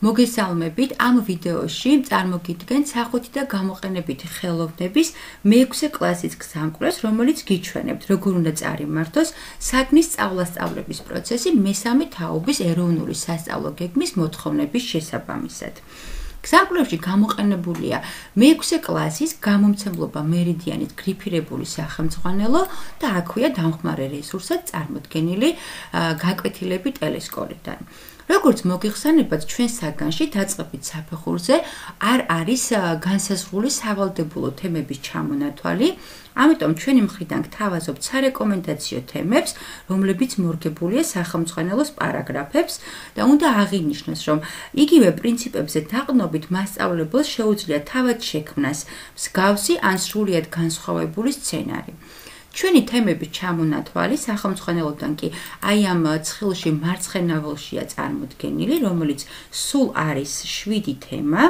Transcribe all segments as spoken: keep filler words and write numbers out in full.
მოგესალმებით, ამ ვიდეოში წარმოგიდგენთ სახვითი და გამოყენებითი ხელოვნების მეექვსე კლასის გზამკვლევს, რომელიც გიჩვენებთ, როგორ უნდა წარიმართოს საგნის სწავლა-სწავლების პროცესი მესამე თაობის ეროვნული სასწავლო გეგმის მოთხოვნების შესაბამისად. გზამკვლევში გამოყენებულია მეექვსე კლასის გამომცემლობა მერიდიანით გრიფირებული სახელმძღვანელო და აქვეა დამხმარე რესურსად წარმოდგენილი გაკვეთილები ტელესკორიდან. როგორც მოგიხსენებათ, ჩვენ საგანში დაწყებით საფეხურზე არ არის განსაზღვრული სავალდებულო თემების ჩამონათვალი, ამიტომ ჩვენი მხრიდან გთავაზობთ სარეკომენდაციო თემებს, რომლებიც მორგებულია სახელმძღვანელოს პარაგრაფებს და უნდა აღინიშნოს, რომ იგივე პრინციპებზე დაყრდნობით მასწავლებელს შეუძლია თავად შექმნას მსგავსი ან სრულიად განსხვავებული სცენარი. ჩვენი თემების ჩამონათვალი სახელმძღვანელოდან კი აი ამ ცხილში მარცხენაველშია წარმოდგენილი, რომელიც სულ არის შვიდი თემა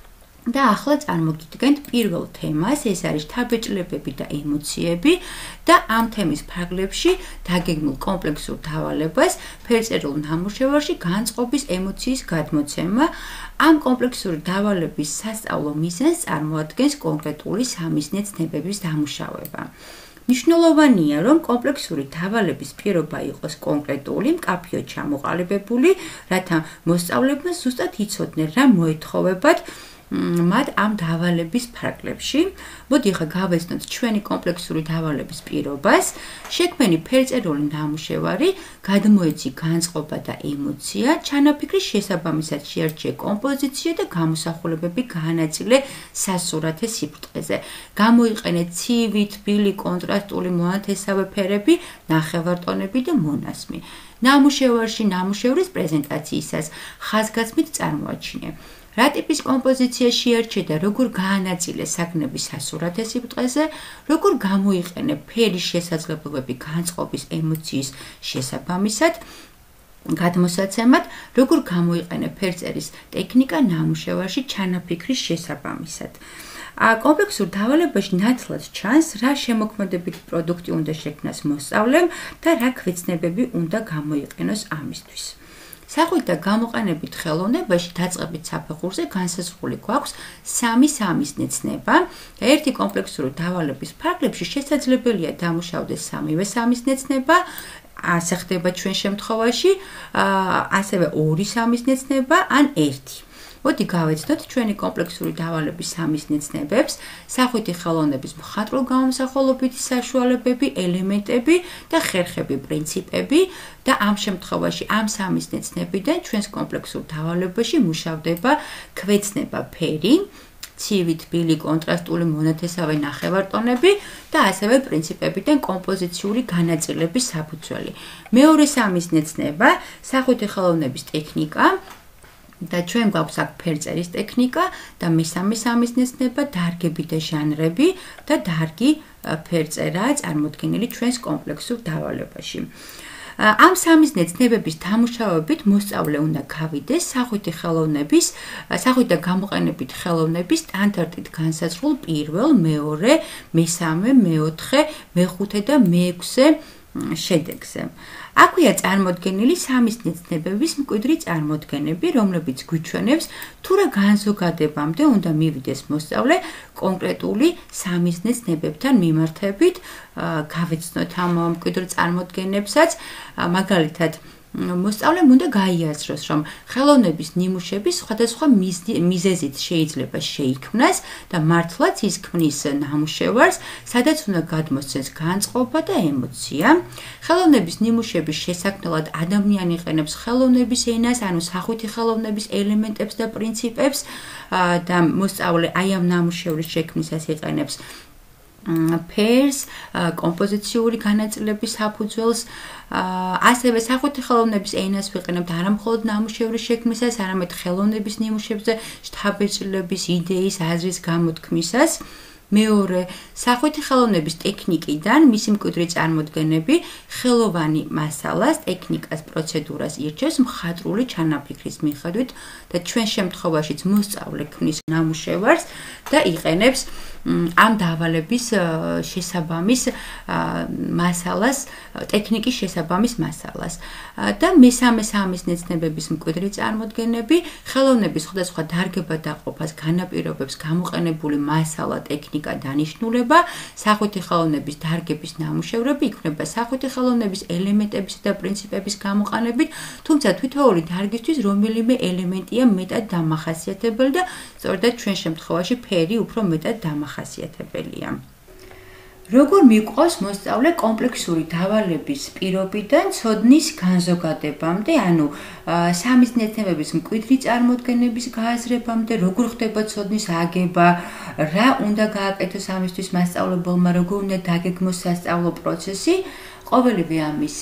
და ახლა წარმოგიდგენთ პირველ თემას, ეს არის თაბეჭლებები და ემოციები და ამ თემის ფარგლებში დაგეგმილ კომპლექსურ დავალებას ფერწერულ ნამუშევარში განწყობის ემოციის გადმოცემა. ამ კომპლექსური დავალების სასწავლო მიზანს წარმოადგენს კონკრეტული სამიზნე ცნებების დამუშავება. მნიშვნელოვანია, რომ კომპლექსური დავალების პირობა იყოს კონკრეტული, მკაფიოდ ჩამოყალიბებული, რათა მოსწავლეებმა ზუსტად იცოდნენ, რა მოეთხოვებათ მათ ამ დავალების ფარგლებში. მოდი ახლა გავეცნოთ ჩვენი კომპლექსური დავალების პირობას. შექმენი ფერწერული ნამუშევარი, გადმოეცი განწყობა და ემოცია, ჩანაფიქრის შესაბამისად შეარჩიე კომპოზიცია და გამოსახულებები გაანაწილე სასურათე სიბრტყეზე. გამოიყენე ცივი, თბილი, კონტრასტული, მონათესავე ფერები, ნახევარტონები და მონასმი. ნამუშევარში ნამუშევრის პრეზენტაციისას ხაზგასმით წარმოაჩინე. რა ტიპის კომპოზიცია შეარჩიე და როგორ გაანაწილე საგნების სასურათე სიბრტყეზე, როგორ გამოიყენე ფერის შესაძლებლობები განწყობის ემოციის შესაბამისად, გადმოსაცემად, როგორ გამოიყენე ფერწერის ტექნიკა ნამუშევარში ჩანაფიქრის შესაბამისად. კომპლექსურ დავალებაში ნათლად ჩანს, რა შემოქმედებითი პროდუქტი უნდა შექმნას მოსწავლემ და რა ქვეცნებები უნდა გამოიყენოს ამისთვის. სახვითი და გამოყენებით ხელოვნებაში დაწყებით საფეხურზე განსაზღვრული გვაქვს სამი სამიზნე ცნება და ერთი კომპლექსური დავალების ფარგლებში შესაძლებელია დამუშავდეს სამივე სამიზნე ცნება, ასე ხდება ჩვენ შემთხვევაში, ასევე ორი სამიზნე ცნება ან ერთი. მოდი გავეცნოთ ჩვენი კომპლექსური დავალების სამიზნე ცნებებს, სახვითი ხელოვნების მხატვრულ გამომსახველობითი საშუალებები, ელემენტები და ხერხები, პრინციპები და ამ შემთხვევაში ამ სამიზნე ცნებიდან ჩვენს კომპლექსურ დავალებაში მუშავდება ქვეცნება ფერი, ცივი, თბილი, კონტრასტული, მონათესავე ნახევარტონები და ასევე პრინციპებიდან კომპოზიციური განაწილების საფუძველი. მეორე სამიზნე ცნება, სახვითი ხელოვნების ტექნიკა და ჩვენ გვაქვს აქ ფერწერის ტექნიკა და მესამე სამიზნე ცნება დარგები და ჟანრები და დარგი ფერწერაა წარმოდგენილი ჩვენს კომპლექსურ დავალებაში. ამ სამიზნე ცნებების დამუშავებით მოსწავლე უნდა გავიდეს სახვითი ხელოვნების, სახვითი და გამოყენებით ხელოვნების სტანდარტით განსაზღვრულ პირველ, მეორე, მესამე, მეოთხე, მეხუთე და მეექვსე შედეგზე. აქვეა წარმოდგენილი სამიზნე ცნებების მკვიდრი წარმოდგენები, რომლებიც გვიჩვენებს, თუ რა განზოგადებამდე უნდა მივიდეს მოსწავლე კონკრეტული სამიზნე ცნებებთან მიმართებით. გავეცნოთ ამ მკვიდრ წარმოდგენებსაც, მაგალითად, მოსწავლემ უნდა გაიაზროს, რომ ხელოვნების ნიმუშები სხვადასხვა მიზეზით შეიძლება შეიქმნას და მართლაც ის ქმნის ნამუშევარს, სადაც უნდა გადმოსცეს განწყობა და ემოცია. ხელოვნების ნიმუშების შესაქმნელად ადამიანი იყენებს ხელოვნების ენას, ანუ სახვითი ხელოვნების ელემენტებს და პრინციპებს და მოსწავლე აი ამ ნამუშევრის შექმნისას იყენებს ფერს, კომპოზიციური განაწილების საფუძველს, ასევე სახვითი ხელოვნების ენას ვიყენებთ არა მხოლოდ ნამუშევრის შექმნისას, არამედ ხელოვნების ნიმუშებზე შთაბეჭდილების, იდეის, აზრის გამოთქმისას. მეორე, სახვითი ხელოვნების ტექნიკიდან მისი მკვიდრი წარმოდგენები ხელოვანი მასალას, ტექნიკას, პროცედურას ირჩევს მხატვრული ჩანაფიქრის მიხედვით და ჩვენ შემთხვევაშიც მოსწავლე ქმნის ნამუშევარს და იყენებს ამ დავალების შესაბამის მასალას, ტექნიკის შესაბამის მასალას. და მესამე სამის ნეცნებების მკვიდრი წარმოდგენები ხელოვნების სხვადასხვა დარგება დაყოფას განაპირობებს გამოყენებული მასალა, ტექნიკა, დანიშნულება, სახვითი ხელოვნების დარგების ნამუშევრები იქმნება სახვითი ხელოვნების ელემენტების და პრინციპების გამოყენებით, თუმცა თითოეული დარგისთვის რომელიმე ელემენტია მეტად დამახასიათებელი და სწორედ ჩვენ შემთხვევაში ფერი უფრო მეტად დამახასიათებელია. როგორ მიყვავს მოსწავლე კომპლექსური დავალების პირობიდან ცოდნის განზოგადებამდე, ანუ სამის ნეცნებების მკვიდრი წარმოდგენების გააზრებამდე, როგორ ხდება ცოდნის აგება, რა უნდა გააკეთოს ამისთვის მასწავლებელმა, როგორ უნდა დაგეგმოს სასწავლო პროცესი, ყოველივე ამის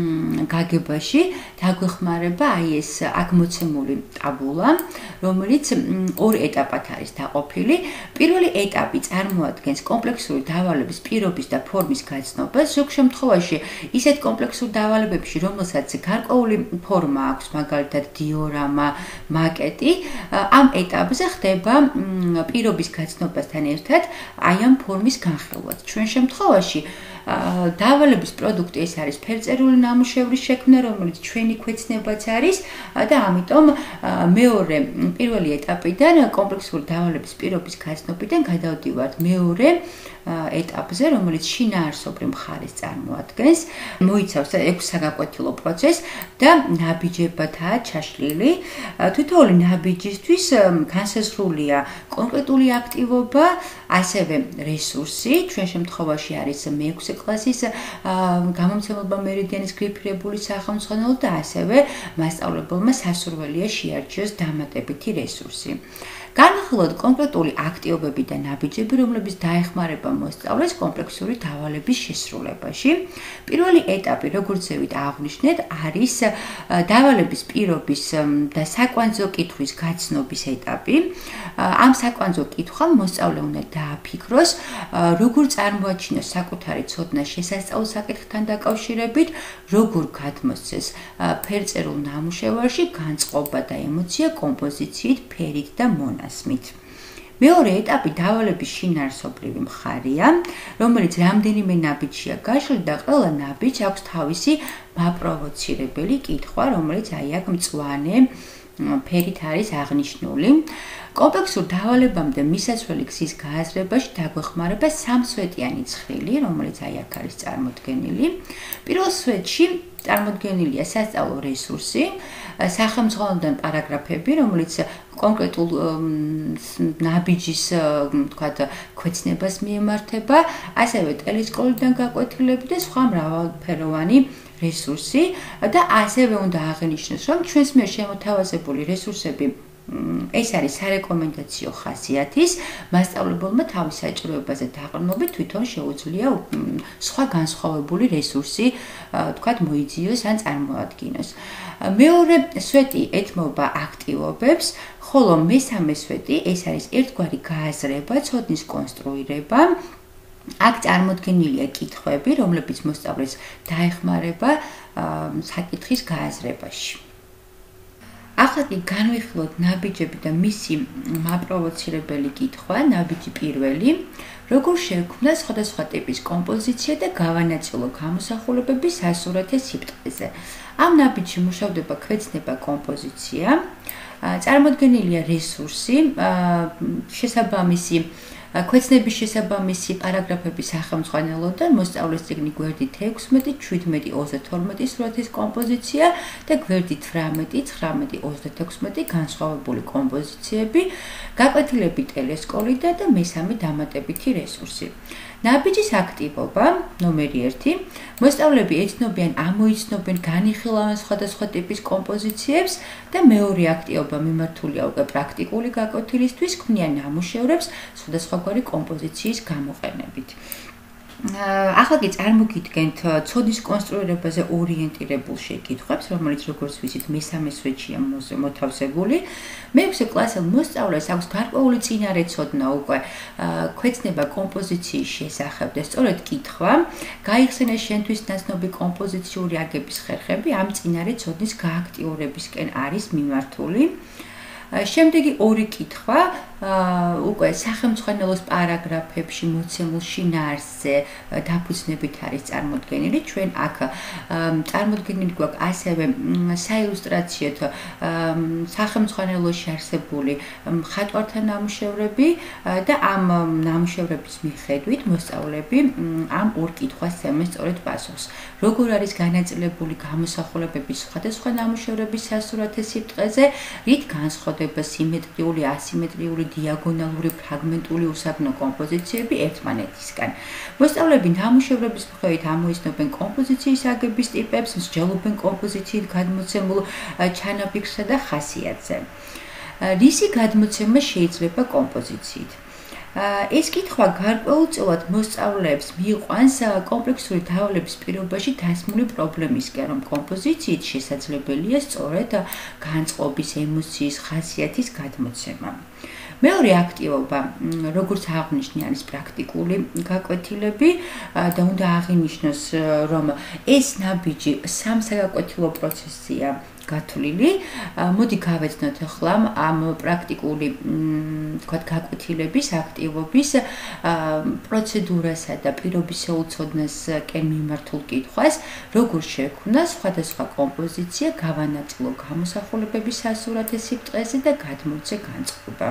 გაგებაში დაგვეხმარება აი ეს აქ მოცემული ტაბულა, რომელიც ორ ეტაპად არის დაყოფილი. პირველი ეტაპი წარმოადგენს კომპლექსური დავალების პირობის და ფორმის გაცნობას. ზოგ შემთხვევაში ისეთ კომპლექსურ დავალებებში, რომელსაც გარკვეული ფორმა აქვს, მაგალითად დიორამა, მაკეტი, ამ ეტაპზე ხდება პირობის გაცნობასთან ერთად აი ამ ფორმის განხილვაც. ჩვენ შემთხვევაში დავალების პროდუქტი ეს არის ფერწერული ნამუშევრის შექმნა, რომელიც ჩვენი ქვეცნებაც არის და ამიტომ მეორე პირველი ეტაპიდან კომპლექსური დავალების პირობის გაცნობიდან გადავდივართ მეორე ეტაპზე, რომელიც შინაარსობრივ მხარეს წარმოადგენს, მოიცავს ექვს საგაკვეთილო პროცესს და ნაბიჯებადაა ჩაშლილი. თითოეული ნაბიჯისთვის განსაზღვრულია კონკრეტული აქტივობა, ასევე რესურსი, ჩვენ შემთხვევაში არის მეექვსე კლასის გამომცემლობა მერიდიანის გრიფირებული სახელმძღვანელო და ასევე მასწავლებელმა სასურველია შეარჩიოს დამატებითი რესურსი. განხილვად კონკრეტული აქტივობები და ნაბიჯები, რომლებიც დაეხმარება მოსწავლეს კომპლექსური დავალების შესრულებაში. პირველი ეტაპი, როგორც ზევით აღვნიშნეთ, არის დავალების პირობის და საკვანძო კითხვის გაცნობის ეტაპი. ამ საკვანძო კითხვამ მოსწავლე უნდა დააფიქროს, როგორ წარმოაჩინოს საკუთარი ცოდნა შესასწავლო საკითხთან დაკავშირებით, როგორ გადმოსცეს ფერწერულ ნამუშევარში განწყობა და ემოცია კომპოზიციით, ფერით და მონაზვნით. მეორე ეტაპი დავალების შინაარსობრივი მხარეა, რომელიც რამდენიმე ნაბიჯია გაშლილი და ყველა ნაბიჯს აქვს თავისი მაპროვოცირებელი კითხვა, რომელიც აი აქ მწვანე ფერით არის აღნიშნული. კომპლექსურ დავალებამდე მისასვლელი გზის გააზრებაში დაგვეხმარება სამსვეტიანი ცხრილი, რომელიც აი აქ არის წარმოდგენილი. პირველ სვეტში წარმოდგენილია სასწავლო რესურსი, სახელმძღვანელოდან პარაგრაფები, რომელიც კონკრეტულ ნაბიჯის, თქვათ, ქვეცნებას მიემართება, ასევე ტელესკოპიდან გაკვეთილები და სხვა მრავალფეროვანი რესურსი და ასევე უნდა აღინიშნოს, რომ ჩვენს მიერ შემოთავაზებული რესურსები ეს არის სარეკომენდაციო ხასიათის, მასწავლებელმა თავის საჭიროებაზე დაყრდნობით თვითონ შეუძლია სხვა განსხვავებული რესურსი, თქვათ, მოიძიოს ან წარმოადგინოს. მეორე სვეტი ეთმობა აქტივობებს, ხოლო მესამე სვეტი ეს არის ერთგვარი გააზრება, ცოდნის კონსტრუირება. აქ წარმოდგენილია კითხვები, რომლებიც მოსწავლეს დაეხმარება საკითხის გააზრებაში. ახლა კი განვიხილოთ ნაბიჯები და მისი მაპროვოცირებელი კითხვა, ნაბიჯი პირველი, როგორ შექმნა სხვადასხვა ტიპის კომპოზიცია და გავანაწილო გამოსახულებები სასურათე სიბრტყეზე. ამ ნაბიჯში მუშავდება ქვეცნება კომპოზიცია, წარმოდგენილია რესურსი, შესაბამისი ქვეცნების შესაბამისი პარაგრაფები სახელმძღვანელოდან, მოსწავლეს წიგნი გვერდით ექვსმეტი, შვიდმეტი, ოცდათორმეტი სურათის კომპოზიცია და გვერდით თვრამეტი, ცხრამეტი, ოცდათექვსმეტი განსხვავებული კომპოზიციები, გაკვეთილები ტელესკოლიდან და მესამე დამატებითი რესურსი. ნაბიჯის აქტივობა ნომერი ერთი, მოსწავლეები ეცნობიან, ამოიცნობენ, განიხილავენ სხვადასხვა ტიპის კომპოზიციებს და მეორე აქტივობა მიმართულია უკვე პრაქტიკული გაკვეთილისთვის, ქმნიან ნამუშევრებს სხვადასხვაგვარი კომპოზიციის გამოყენებით. ახლა კი წარმოგიდგენთ ცოდნის კონსტრუირებაზე ორიენტირებულ შეკითხვებს, რომელიც როგორც ვიცით, მესამე სვეტშია მოთავსებული. მეექვსე კლასელ მოსწავლეს აქვს გარკვეული წინარე ცოდნა უკვე ქვეცნება კომპოზიციის შესახებ და სწორედ კითხვა, გაიხსენე შენთვის ნაცნობი კომპოზიციური აგების ხერხები ამ წინარე ცოდნის გააქტიურებისკენ არის მიმართული. შემდეგი ორი კითხვა უკვე სახელმწიფოს პარაგრაფებში მოცემულ შინაარსზე დაფუძნებით არის წარმოდგენილი. ჩვენ აქ წარმოდგენილი გვაქვს ასევე საილუსტრაციოთ სახელმწიფოში არსებული მხატვართა ნამუშევრები და ამ ნამუშევრების მიხედვით მოსწავლეები ამ ორ კითხვას ემენ სწორედ პასუხს. როგორ არის განაწილებული გამოსახულებების სხვადასხვა ნამუშევრების სასურათე სიბრტყეზე, რით განსხვავდება სიმეტრიული, ასიმეტრიული, დიაგონალური, ფრაგმენტული უსაგნო კომპოზიციები ერთმანეთისგან. მოსწავლეები ნამუშევრების მიხედვით ამოიცნობენ კომპოზიციის აგების ტიპებს, მსჯელობენ კომპოზიციით გადმოცემულ ჩანაფიქრსა და ხასიათზე. რისი გადმოცემა შეიძლება კომპოზიციით? ეს კითხვა გარკვეულწილად მოსწავლეებს მიიყვანს კომპლექსური დავალების პირობაში დასმული პრობლემისკენ, რომ კომპოზიციით შესაძლებელია სწორედ განწყობის, ემოციის, ხასიათის გადმოცემა. მეორე აქტივობა, როგორც აღნიშნე, არის პრაქტიკული გაკვეთილები და უნდა აღინიშნოს, რომ ეს ნაბიჯი სამ საგაკვეთილო პროცესია გათვლილი. მოდი გავეცნოთ ახლა ამ პრაქტიკული, თქვათ, გაკვეთილების აქტივობის პროცედურასა და პირობისეულ ცოდნასკენ მიმართულ კითხვას, როგორ შექმნა სხვადასხვა კომპოზიცია, გავანაწილო გამოსახულებების სასურათე სიბრტყეზე და გადმოვცე განწყობა.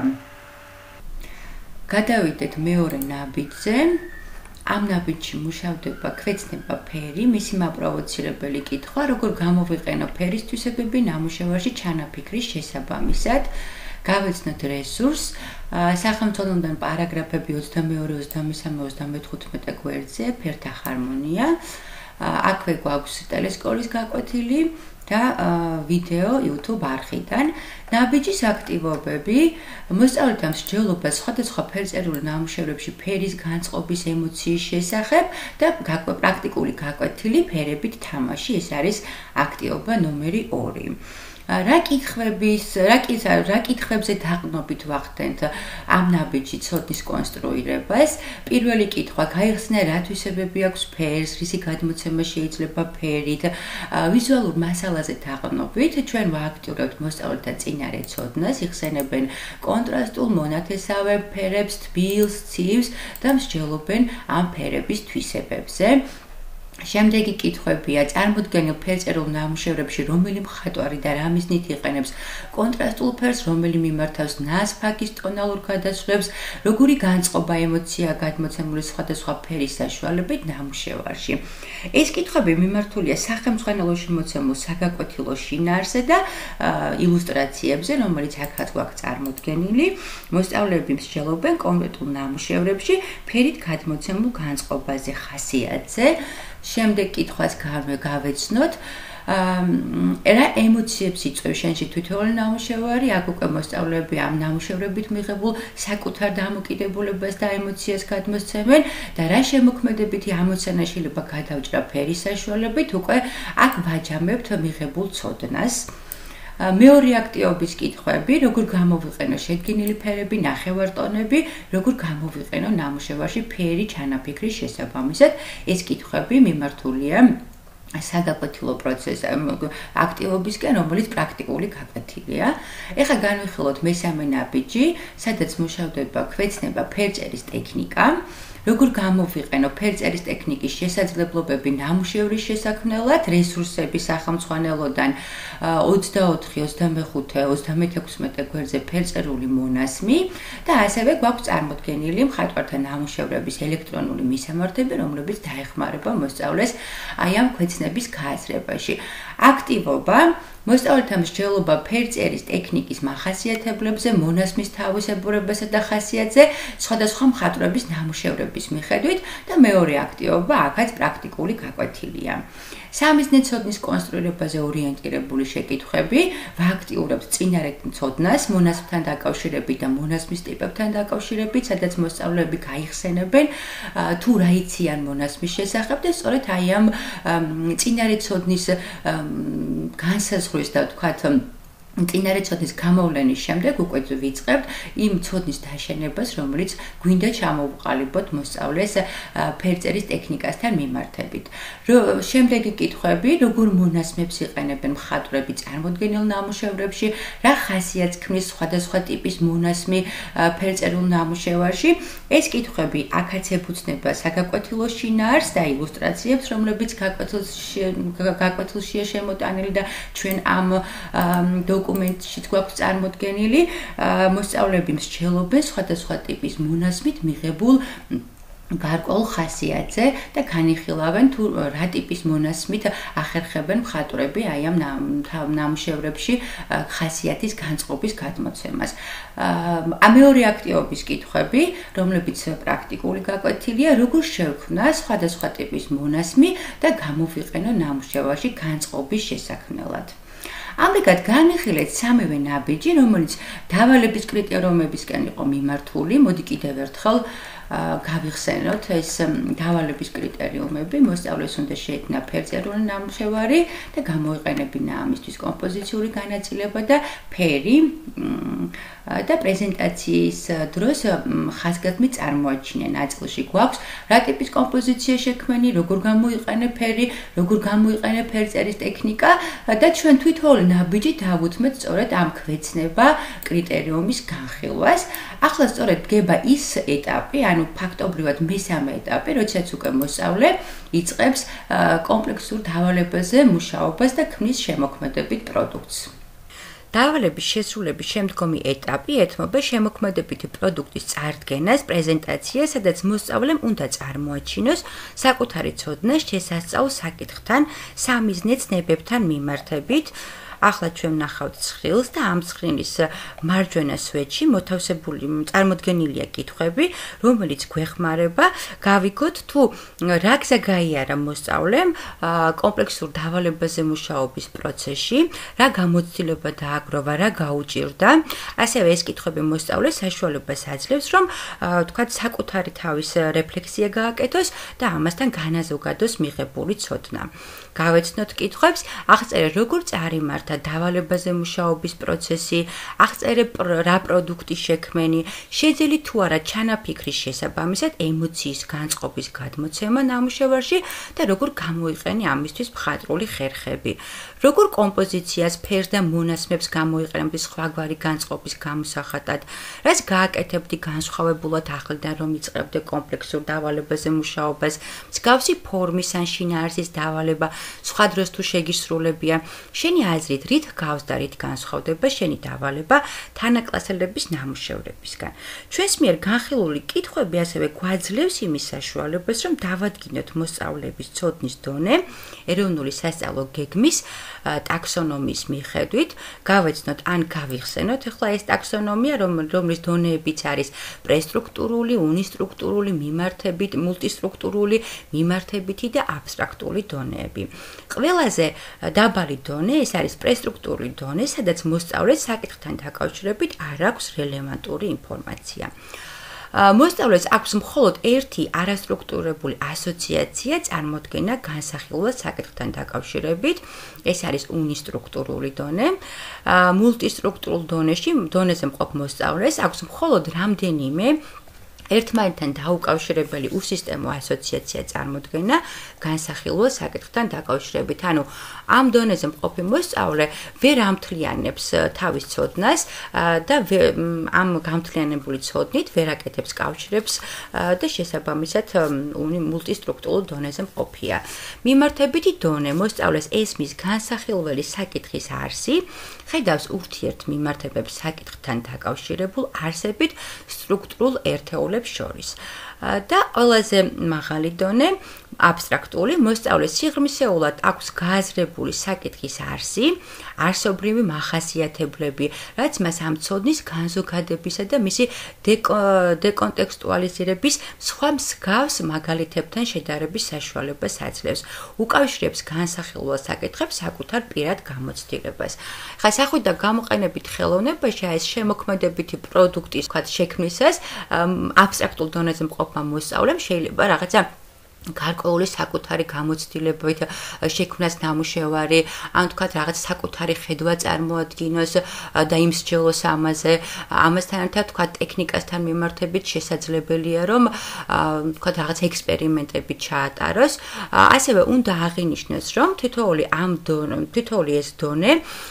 გადავიდეთ მეორე ნაბიჯზე. ამ ნაბიჯში მუშავდება ქვეცნება ფერი, მისი მაპროვოცირებელი კითხვა, როგორ გამოვიყენო ფერის თვისებები ნამუშევარში ჩანაფიქრის შესაბამისად. გავეცნოთ რესურსს, სახელმწიფოდან პარაგრაფები ოცდამეორე, ოცდამესამე, ოცდამეთოთხმეტე გვერდზე, ფერთა ჰარმონია. აქვე გვაქვს ტელესკოლის გაკვეთილი და ვიდეო YouTube არხიდან. ნაბიჯის აქტივობები, მოსწავლეთა მსჯელობა სხვადასხვა ფერწერულ ნამუშევრებში ფერის განწყობის, ემოციის შესახებ და პრაქტიკული გაკვეთილი ფერებით თამაში, ეს არის აქტივობა ნომერი ორი. რა კითხვების, რა რა კითხვებზე დაყრდნობით ვახდენთ ამ ნაბიჯში ცოდნის კონსტრუირებას? პირველი კითხვა, გაიხსნა რა თვისებები აქვს ფერს, რისი გადმოცემა შეიძლება ფერით, ვიზუალურ მასალაზე დაყრდნობით ჩვენ ვააქტიურებთ მოსწავლეთა წინარე ცოდნას, იხსენებენ კონტრასტულ მონათესავე ფერებს, თბილს, ცივს და მსჯელობენ ამ ფერების თვისებებზე. შემდეგი კითხვებია, წარმოდგენილ ფერწერულ ნამუშევრებში რომელი მხატვარი და რა მიზნით იყენებს კონტრასტულ ფერს, რომელი მიმართავს ნასფაქის ტონალურ გადასვლებს, როგორი განწყობა, ემოცია გადმოცემული სხვადასხვა ფერის საშუალებით ნამუშევარში. ეს კითხვები მიმართულია სახელმწიფოში მოცემულ საგაკვეთილო შინაარსზე და ილუსტრაციებზე, რომელიც აქაც გვაქვს წარმოდგენილი. მოსწავლეები მსჯელობენ კონკრეტულ ნამუშევრებში ფერით გადმოცემულ განწყობაზე, ხასიათზე. შემდეგ კითხვას გავეცნოთ, რა ემოციებს იწვევს შენში თითოეული ნამუშევარი, აქ უკვე მოსწავლეები ამ ნამუშევრებით მიღებულ საკუთარ დამოკიდებულებას და ემოციას გადმოსცემენ და რა შემოქმედებითი ამოცანა შეიძლება გადავჭრა ფერის საშუალებით, უკვე აქ ვაჯამებთ მიღებულ ცოდნას. მეორე აქტივობის კითხვები, როგორ გამოვიყენო შედგენილი ფერები, ნახევარტონები, როგორ გამოვიყენო ნამუშევარში ფერი ჩანაფიქრის შესაბამისად, ეს კითხვები მიმართულია საგაკვეთილო პროცესს აქტივობისკენ, რომელიც პრაქტიკული გაკვეთილია. ეხლა განვიხილოთ მესამე ნაბიჯი, სადაც მუშავდება ქვეცნება ფერწერის ტექნიკა. როგორ გამოვიყენო ფერწერის ტექნიკის შესაძლებლობები ნამუშევრის შესაქმნელად, რესურსები სახელმწიფოდან ოცდაოთხი, ოცდამეხუთე, ოცდამეთექვსმეტე გვერდზე ფერწერული მონასმი და ასევე გვაქვს წარმოდგენილი მხატვართა ნამუშევრების ელექტრონული მისამართები, რომლებიც დაეხმარება მოსწავლეს აი ამ ქვეცნების გააზრებაში. აქტივობა მოსწავლეთა მსჯელობა ფერწერის ტექნიკის მახასიათებლებზე, მონასმის თავისებურებასა და ხასიათზე, სხვადასხვა მხატვრების ნამუშევრების მიხედვით და მეორე აქტივობა აქაც პრაქტიკული გაკვეთილია. სამიზნე ცოდნის კონსტრუირებაზე ორიენტირებული შეკითხვები ვააქტიურებთ წინარედ ცოდნას მონასმთან დაკავშირებით და მონასმის ტიპებთან დაკავშირებით, სადაც მოსწავლეები გაიხსენებენ თუ რა იციან მონასმის შესახებ და სწორედ აი ამ წინარედ ცოდნის განსაზღვრის და ვთქვათ წინარედ ცოდნის გამოვლენის შემდეგ უკვე ვიწყებთ იმ ცოდნის დაშენებას, რომელიც გვინდა ჩამოვყალიბოთ მოსწავლეს ფერწერის ტექნიკასთან მიმართებით. შემდეგი კითხვები, როგორ მონასმებს იყენებენ მხატვრები წარმოდგენილ ნამუშევრებში, რა ხასიათს ქმნის სხვადასხვა ტიპის მონასმი ფერწერულ ნამუშევარში. ეს კითხვები აქაც ეფუძნება საგაკვეთილო შინაარსს და ილუსტრაციებს, რომლებიც გაკვეთილშია შემოტანილი და ჩვენ ამ დოკუმენტშიც გვაქვს წარმოდგენილი, მოსწავლეები მსჯელობენ სხვადასხვა ტიპის მონასმით მიღებულ გარკვეულ ხასიათზე და განიხილავენ თუ რა ტიპის მონასმით ახერხებენ მხატვრები აი ამ ნამუშევრებში ხასიათის განწყობის გადმოცემას. მეორე აქტივობის კითხვები, რომლებიც პრაქტიკული გაკვეთილია, როგორ შევქმნა სხვადასხვა ტიპის მონასმი და გამოვიყენო ნამუშევარში განწყობის შესაქმნელად. ამრიგად განიხილეთ სამივე ნაბიჯი, რომელიც დავალების კრიტერიუმებისკენ იყო მიმართული. მოდი კიდევ ერთხელ გავიხსენოთ ეს დავალების კრიტერიუმები. მოსწავლეს უნდა შეექმნა ფერწერული ნამუშევარი და გამოიყენებინა ამისთვის კომპოზიციური განაწილება და ფერი და პრეზენტაციის დროს ხაზგასმით წარმოაჩინა ნაწილში გვაქვს რა ტიპის კომპოზიცია შექმენი, როგორ გამოიყენე ფერი, როგორ გამოიყენე ფერწერის ტექნიკა და ჩვენ თვითონ ნაბიჯი დავუთმეთ სწორედ ამ ქვეცნება კრიტერიუმის განხილვას. ახლა სწორედ დგება ის ეტაპი, ანუ ფაქტობრივად მესამე ეტაპი, როდესაც უკვე მოსწავლე იწყებს კომპლექსურ დავალებაზე მუშაობას და ქმნის შემოქმედებით პროდუქტს. დავალების შესრულების შემდგომი ეტაპი ეთმობა შემოქმედებითი პროდუქტის წარდგენას, პრეზენტაციას, სადაც მოსწავლემ უნდა წარმოაჩინოს საკუთარი ცოდნა შესასწავლ საკითხთან, სამიზნე ცნებებთან მიმართებით. ახლა ჩვენ ვნახავთ ცხრილს და ამ ცხრილის მარჯვენა სვეტში მოთავსებული წარმოდგენილია კითხვები, რომელიც გვეხმარება გავიგოთ თუ რა გზა გაიარა მოსწავლემ კომპლექსურ დავალებაზე მუშაობის პროცესში, რა გამოცდილება დააგროვა, რა გაუჭირდა. ასევე ეს კითხვები მოსწავლეს საშუალებას აძლევს, რომ ვთქვათ საკუთარი თავის რეფლექსია გააკეთოს და ამასთან განაზოგადოს მიღებული ცოდნა. გავეცნოთ კითხვებს, აღწერე როგორ წარიმართა დავალებაზე მუშაობის პროცესი, აღწერე რა პროდუქტი შექმენი, შეძელი თუ არა ჩანაფიქრის შესაბამისად ემოციის განწყობის გადმოცემა ნამუშევარში და როგორ გამოიყენე ამისთვის მხატვრული ხერხები. როგორ კომპოზიციას, ფერს და მონასმებს გამოიყენებდი სხვაგვარი განწყობის გამოსახატად, რას გააკეთებდი განსხვავებულად ახლიდან რომ იწყებდე კომპლექსურ დავალებაზე მუშაობას, მსგავსი ფორმის ან შინაარსის დავალება სხვა დროს თუ შეგისრულებია, შენი აზრით რით გავს და რით განსხვავდება შენი დავალება თანაკლასელების ნამუშევრებისგან. ჩვენს მიერ განხილული კითხვები ასევე გვაძლევს იმის საშუალებას, რომ დავადგინოთ მოსწავლეების ცოდნის დონე ეროვნული სასწავლო გეგმის ტაქსონომიის მიხედვით, გავეცნოთ ან გავიხსენოთ ახლა ეს ტაქსონომია, რომლის დონეებიც არის პრესტრუქტურული, უნისტრუქტურული, მიმართებით, მულტისტრუქტურული, მიმართებითი და აბსტრაქტული დონეები. ყველაზე დაბალი დონე ეს არის პრესტრუქტურული დონე, სადაც მოსწავლეს საკითხთან დაკავშირებით არ აქვს რელევანტური ინფორმაცია. მოსწავლეს აქვს მხოლოდ ერთი არასტრუქტურებული ასოციაცია წარმოდგენა განსახილველ საკითხთან დაკავშირებით. ეს არის უნისტრუქტურული დონე. მულტისტრუქტურულ დონეში, დონეზე მყოფ მოსწავლეს აქვს მხოლოდ რამდენიმე ერთმანეთთან დაუკავშირებელი უსისტემო ასოციაცია წარმოდგენა განსახილველ საკითხთან დაკავშირებით. ანუ ამ დონეზე მყოფი მოსწავლე ვერ ამთლიანებს თავის ცოდნას და ამ გამთლიანებული ცოდნით ვერ აკეთებს კავშირებს და შესაბამისად მულტისტრუქტურულ დონეზე მყოფია. მიმართებითი დონე მოსწავლეს ესმის განსახილველი საკითხის არსი, ხედავს ურთიერთ მიმართებებს საკითხთან დაკავშირებულ არსებით სტრუქტურულ ერთეულებს შორის. და ყველაზე მაღალი დონე აბსტრაქტული, მოსწავლეს სიღრმისეულად აქვს გააზრებული საკითხის არსი, არსობრივი მახასიათებლები, რაც მას ამ ცოდნის განზოგადებისა და მისი დეკონტექსტუალიზირების სხვა მსგავს მაგალითებთან შედარების საშუალებას აძლევს. უკავშირებს განსახილველ საკითხებს საკუთარ პირად გამოცდილებას. ხა სახვიდან გამოყენებით ხელოვნებაში ეს შემოქმედებითი პროდუქტის, ვთქვათ, შექმნისას აბსტრაქტულ დონეზე მყოფმა მოსწავლემ შეიძლება რაღაცა გარკვეული საკუთარი გამოცდილებით შექმნას ნამუშევარი, ან თქვათ რაღაც საკუთარი ხედვა წარმოადგინოს და იმსჯელოს ამაზე. ამასთან ერთად თქვათ ტექნიკასთან მიმართებით შესაძლებელია რომ თქვათ რაღაც ექსპერიმენტები ჩაატაროს. ასევე უნდა აღინიშნოს რომ თითოეული ამ დონე, თითოეული ეს დონე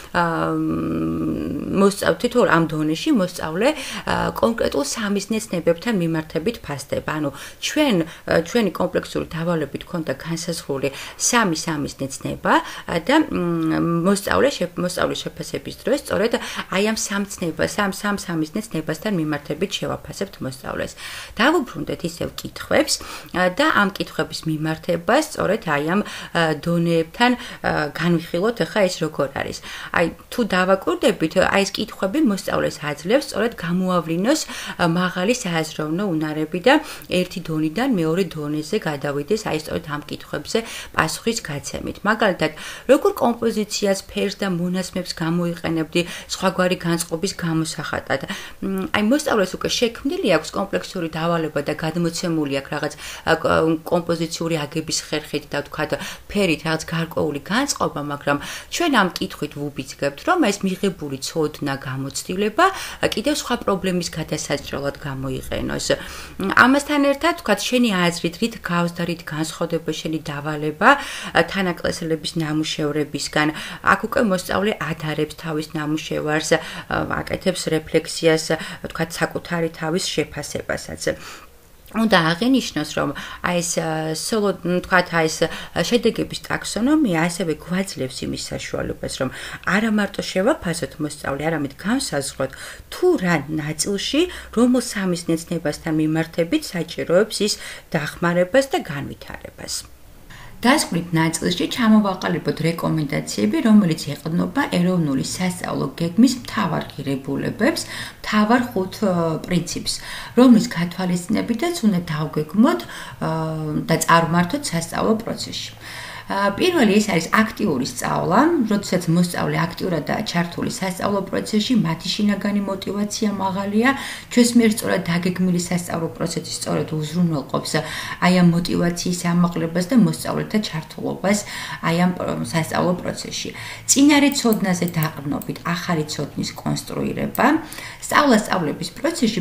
მოსწავლე თითოეული ამ დონეში მოსწავლე კონკრეტულ სამიზნე ცნებებთან მიმართებით ფასდება. ანუ ჩვენ ჩვენი კომპლექსური დავალებით ქონდა განსაზღვრული სამი სამიზნე ცნება და მოსწავლე მოსწავლის შეფასების დროს სწორედ აი ამ სამ ცნებას, სამ სამ სამიზნე ცნებასთან მიმართებით შევაფასებთ მოსწავლეს. დავუბრუნდეთ ისევ კითხვებს და ამ კითხვების მიმართებას სწორედ აი ამ დონეებთან განვიხილოთ ახლა ეს როგორ არის. აი თუ დავაკვირდებით, აი ეს კითხვები მოსწავლეს აძლევს სწორედ გამოავლინოს მაღალი სააზროვნო უნარები და ერთი დონიდან მეორე დონეზე გადავიდეს აი სწორედ ამ კითხვებზე პასუხის გაცემით. მაგალითად, როგორ კომპოზიციას, ფერს და მონასმებს გამოიყენებდი სხვაგვარი განწყობის გამოსახატად. აი მოსწავლეს უკვე შექმნილი აქვს კომპლექსური დავალება და გადმოცემული აქვს რაღაც კომპოზიციური აგების ხერხით და თქვათ ფერით რაღაც გარკვეული განწყობა, მაგრამ ჩვენ ამ კითხვით ვუბიძგებთ, რომ ეს მიღებული ცოდნა, გამოცდილება კიდევ სხვა პრობლემის გადასაჭრელად გამოიყენოს. ამასთან ერთად თქვათ შენი აზრით რით გავს და რით განსხვავდება შენი დავალება თანაკლასელების ნამუშევრებისგან. აქ უკვე მოსწავლე ადარებს თავის ნამუშევარს, აკეთებს რეფლექსიას, თქვათ საკუთარი თავის შეფასებასაც. უნდა აღინიშნოს, რომ აი ეს სოლო, თქვათ, აი ეს შედეგების ტაქსონომია ასევე გვაძლევს იმის საშუალებას, რომ არა მარტო შევაფასოთ მოსწავლე, არამედ განსაზღვროთ, თუ რა ნაწილში, რომელ სამიზნე ცნებასთან მიმართებით საჭიროებს ის დახმარებას და განვითარებას. დასკვნით ნაწილში ჩამოვაყალიბოთ რეკომენდაციები, რომელიც ეყრდნობა ეროვნული სასწავლო გეგმის მთავარ ღირებულებებს, მთავარ ხუთ პრინციპს, რომლის გათვალისწინებითაც უნდა დავგეგმოთ და წარმართოთ სასწავლო პროცესში. პირველი ეს არის აქტიური სწავლა, როდესაც მოსწავლე აქტიურადაა ჩართული სასწავლო პროცესში, მათი შინაგანი мотиваცია მაღალია, ჩვენს მიერ სწორად დაგეგმილი სასწავლო პროცესი სწორედ უზრუნველყოფს აი ამ мотиваციის ამაღლებას და მოსწავლეთა ჩართულობას აი ამ სასწავლო პროცესში. წინარე ცოდნაზე დაყრდნობით ახალი ცოდნის კონსტრუირება, სწავლა-სწავლების პროცესში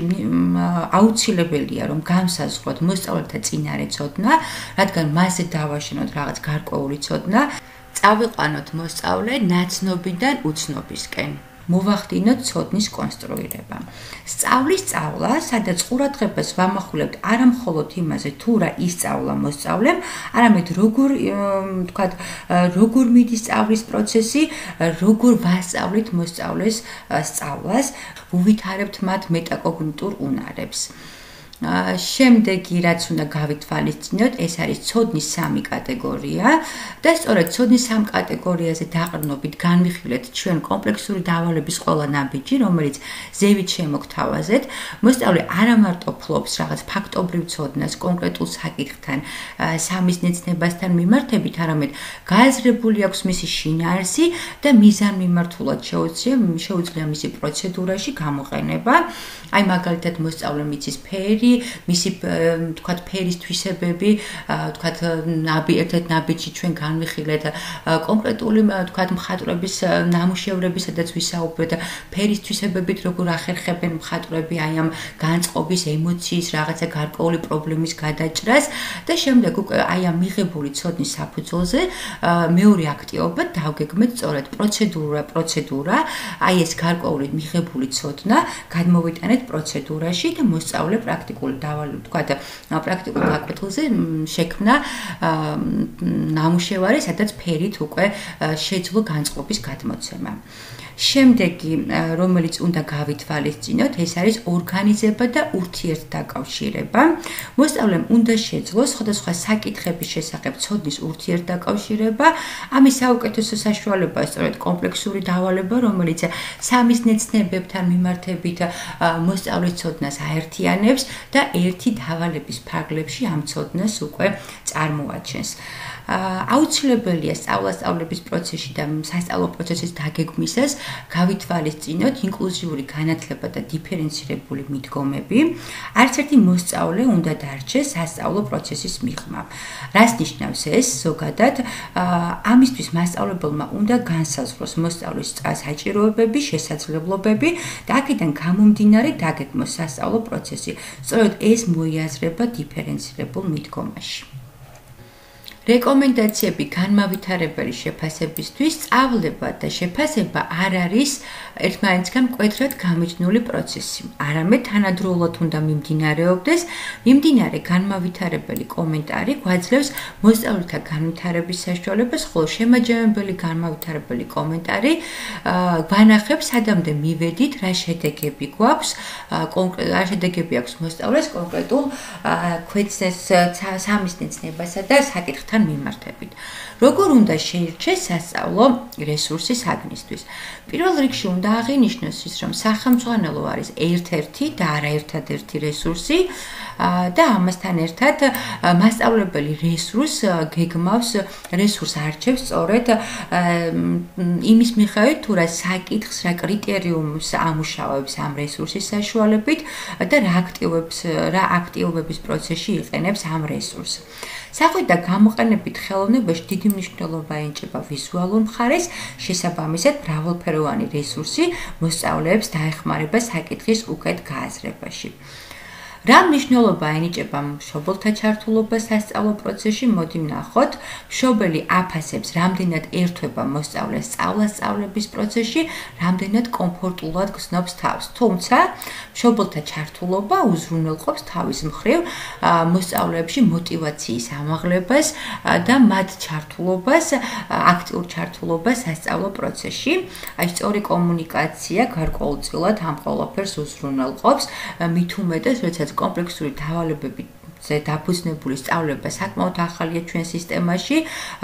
აუცილებელია რომ განსაზღვროთ მოსწავლეთა წინარე ცოდნა, რადგან მასზე დავაშენოთ რაღაც გარკვეული ცოდნა, წავიყვანოთ მოსწავლე ნაცნობიდან უცნობისკენ. მოვახდინოთ ცოდნის კონსტრუირება. სწავლის სწავლა, სადაც ყურადღებას ვამახვილებთ არა მხოლოდ იმაზე, თუ რა ისწავლა მოსწავლემ, არამედ როგორ, თქვათ, როგორ მიდის სწავლის პროცესი, როგორ ვასწავლით მოსწავლეს სწავლას, ვუვითარებთ მათ მეტაკოგნიტურ უნარებს. შემდეგი რაც უნდა გავითვალისწინოთ, ეს არის ცოდნის სამი კატეგორია და სწორედ ცოდნის სამ კატეგორიაზე დაყრდნობით განვიხილეთ ჩვენ კომპლექსური დავალების ყველა ნაბიჯი, რომელიც ზევით შემოგთავაზეთ. მოსწავლე არა მარტო ფლობს რაღაც ფაქტობრივ ცოდნას კონკრეტულ საკითხთან, სამიზნე ცნებასთან მიმართებით, არამედ გააზრებული აქვს მისი შინაარსი და მიზანმიმართულად შეუძლია მისი პროცედურაში გამოყენება. აი მაგალითად მოსწავლე მიცის ფერი, მისი თქვათ ფერის თვისებები, თქვათ ნაბი ერთ-ერთ ნაბიჯში ჩვენ განვიხილეთ კონკრეტული თქვათ მხატვრების ნამუშევრები, სადაც ვისაუბრეთ ფერის თვისებებით, როგორ ახერხებენ მხატვრები აი ამ განწყობის, ემოციის, რაღაცა გარკვეული პრობლემის გადაჭრას და შემდეგ უკვე აი ამ მიღებული ცოდნის საფუძველზე მეორე აქტივობა დავგეგმეთ სწორედ პროცედურა, პროცედურა, აი ეს გარკვეული მიღებული ცოდნა გადმოვიტანეთ პროცედურაში და მოსწავლე პრაქტიკულ დავალ, თქვათ, პრაქტიკულ გაკვეთილზე შექმნა ნამუშევარი, სადაც ფერით უკვე შეძლო განწყობის გადმოცემა. შემდეგი, რომელიც უნდა გავითვალისწინოთ, ეს არის ორგანიზება და ურთიერთდაკავშირება. მოსწავლემ უნდა შეძლოს სხვადასხვა საკითხების შესახებ ცოდნის ურთიერთდაკავშირება. ამის საუკეთესო საშუალებაა სწორედ კომპლექსური დავალება, რომელიც სამიზნეცნებებთან მიმართებით მოსწავლის ცოდნას აერთიანებს და ერთი დავალების ფარგლებში ამ ცოდნას უკვე წარმოაჩენს. აუცილებელია სწავლა-სწავლების პროცესში და სასწავლო პროცესის დაგეგმვისას გავითვალისწინოთ ინკლუზიური განათლება და დიფერენცირებული მიდგომები. არც ერთი მოსწავლე უნდა დარჩეს სასწავლო პროცესის მიღმა. რას ნიშნავს ეს? ზოგადად, ამისთვის მასწავლებელმა უნდა განსაზღვროს მოსწავლის საჭიროებები, შესაძლებლობები და აქედან გამომდინარე დაგეგმოს სასწავლო პროცესი. სწორედ ეს მოიაზრება დიფერენცირებულ მიდგომაში. რეკომენდაციები განმავითარებელი შეფასებისთვის. სწავლება და შეფასება არ არის ერთმანეთისგან მკვეთრად გამიჯნული პროცესი. არამედ თანადროულად უნდა მიმდინარეობდეს. მიმდინარე განმავითარებელი კომენტარი გვაძლევს მოსწავლეთა განვითარების საშუალებას, ხოლო შემაჯამებელი განმავითარებელი კომენტარი გვანახებს, სადამდე მივედით, რა შედეგები გვაქვს, რა შედეგები აქვს მოსწავლეს კონკრეტულ ქვეცეს სამიზნეცნებასა და საკითხთან მიმართებით. როგორ უნდა შეირჩეს სასწავლო რესურსი საგნისთვის? პირველ რიგში უნდა აღინიშნოს ის, რომ სახელმძღვანელო არის ერთ-ერთი და არა ერთადერთი რესურსი და ამასთან ერთად მასწავლებელი რესურს გეგმავს, რესურს არჩევს სწორედ იმის მიხედვით, თუ რა საკითხს, რა კრიტერიუმს ამუშავებს ამ რესურსის საშუალებით და რა აქტივებს, რა აქტივობების პროცესში იყენებს ამ რესურსს. სახვით და გამოყენებით ხელოვნებაში დიდი მნიშვნელობა ენიჭება ვიზუალურ მხარეს, შესაბამისად მრავალფეროვანი რესურსი მოსწავლეებს დაეხმარება საკითხის უკეთ გააზრებაში. რა მნიშვნელობა ენიჭება მშობელთა ჩართულობა სასწავლო პროცესში? მოდი ვნახოთ. მშობელი აფასებს, რამდენად ერთვება მოსწავლეს სწავლა-სწავლების პროცესში, რამდენად კომფორტულად გრძნობს თავს. თუმცა, მშობელთა ჩართულობა უზრუნველყოფს თავის მხრივ მოსწავლეებში მოტივაციის ამაღლებას და მათ ჩართულობას, აქტიურ ჩართულობას სასწავლო პროცესში. აი, სწორი კომუნიკაცია გარკვეულწილად ამ ყველაფერს უზრუნველყოფს, მით უმეტეს, როდესაც კომპლექსური დავალებები ზე დაფუძნებული სწავლება საკმაოდ ახალია ჩვენ სისტემაში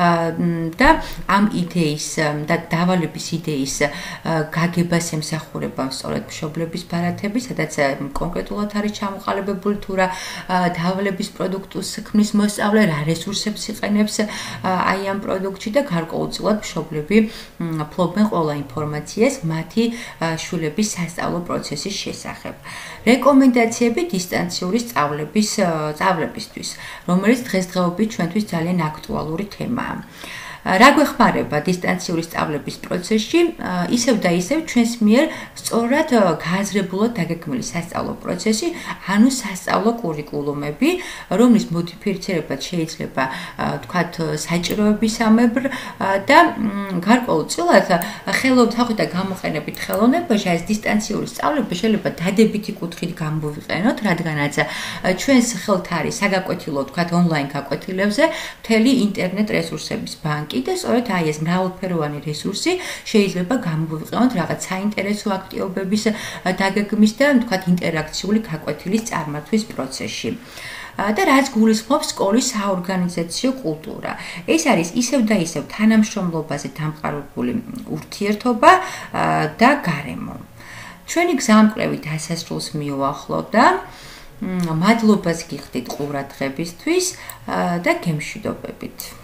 და ამ იდეის და დავალების იდეის გაგებას ემსახურება სწორედ მშობლების ბარათები, სადაც კონკრეტულად არის ჩამოყალიბებული თუ რა დავალების პროდუქტს ქმნის მოსწავლე, რა რესურსებს იყენებს აი ამ პროდუქტში და გარკვეულწილად მშობლები ფლობენ ყველა ინფორმაციას მათი შვილების სასწავლო პროცესის შესახებ. რეკომენდაციები დისტანციური სწავლების სწავლებისთვის, რომელიც დღესდღეობით ჩვენთვის ძალიან აქტუალური თემაა. რა გვეხმარება დისტანციური სწავლების პროცესში? ისევ და ისევ ჩვენს მიერ სწორად გააზრებულად დაგეგმილი სასწავლო პროცესი, ანუ სასწავლო კურიკულუმები, რომლის მოდიფიცირება შეიძლება თქვათ საჭიროებისამებრ და გარკვეულწილად ხელოვნებათა და გამოყენებით ხელოვნებაში ეს დისტანციური სწავლება შეიძლება დადებითი კუთხით გამოვიყენოთ, რადგანაც ჩვენს ხელთ არის საგაკვეთილო თქვათ ონლაინ გაკვეთილებზე მთელი ინტერნეტ რესურსების ბანკი და სწორედ აი ეს მრავალფეროვანი რესურსი შეიძლება გამოვიყენოთ რაღაც საინტერესო აქტივობების დაგეგმვის და თქვათ ინტერაქციული გაკვეთილის წარმართვის პროცესში. და რაც გულისხმობს სკოლის საორგანიზაციო კულტურა. ეს არის ისევ და ისევ თანამშრომლობაზე დამყარებული ურთიერთობა და გარემო. ჩვენი გზამკვლევით ასასრულს მიუახლოვდა. მადლობას გიხდით ყურადღებისთვის და გემშვიდობებით.